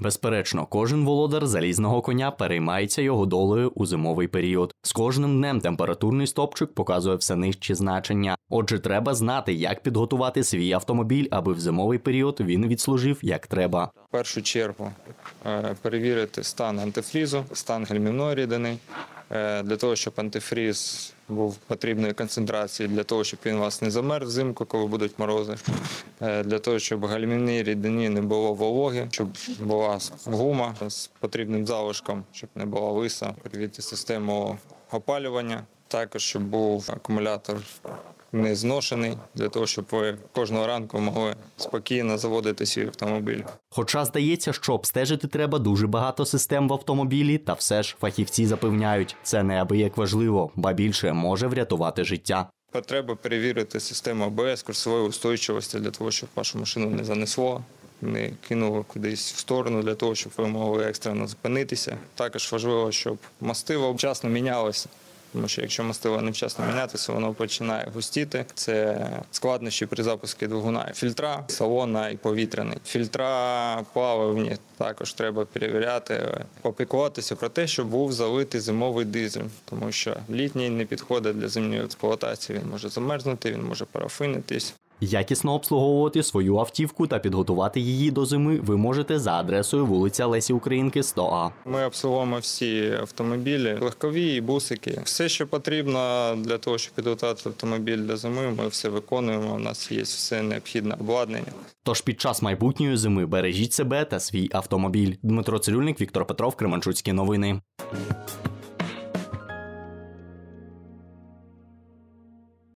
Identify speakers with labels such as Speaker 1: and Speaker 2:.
Speaker 1: Безперечно, кожен володар залізного коня переймається його долею у зимовий період. З кожним днем температурний стопчик показує все нижчі значення. Отже, треба знати, як підготувати свій автомобіль, аби в зимовий період він відслужив як треба.
Speaker 2: В першу чергу перевірити стан антифрізу, стан гальмівної рідини, для того, щоб антифріз був потрібної концентрації, для того, щоб він у вас не замерз взимку, коли будуть морози, для того, щоб в гальмівній рідині не було вологи, щоб була гума з потрібним залишком, щоб не була виса, перевірити систему опалювання, також щоб був акумулятор не зношений, для того, щоб ви кожного ранку могли спокійно заводити свій автомобіль.
Speaker 1: Хоча здається, що обстежити треба дуже багато систем в автомобілі, та все ж фахівці запевняють, це неабияк важливо, ба більше може врятувати життя.
Speaker 2: Треба перевірити систему АБС, курсової устойчивості, для того, щоб вашу машину не занесло, не кинуло кудись в сторону, для того, щоб ви могли екстрено зупинитися. Також важливо, щоб мастило вчасно мінялося. Тому що якщо мастило невчасно мінятися, воно починає густіти. Це складнощі при запуску двигуна. Фільтра салона і повітряний. Фільтра паливні також треба перевіряти. Попіклуватися про те, щоб був залитий зимовий дизель. Тому що літній не підходить для зимньої експлуатації. Він може замерзнути, він може парафинитись.
Speaker 1: Якісно обслуговувати свою автівку та підготувати її до зими ви можете за адресою вулиця Лесі Українки, 100А.
Speaker 2: Ми обслуговуємо всі автомобілі, легкові і бусики. Все, що потрібно для того, щоб підготувати автомобіль до зими, ми все виконуємо. У нас є все необхідне обладнання.
Speaker 1: Тож під час майбутньої зими бережіть себе та свій автомобіль. Дмитро Цирюльник, Віктор Петров, Кременчуцькі новини.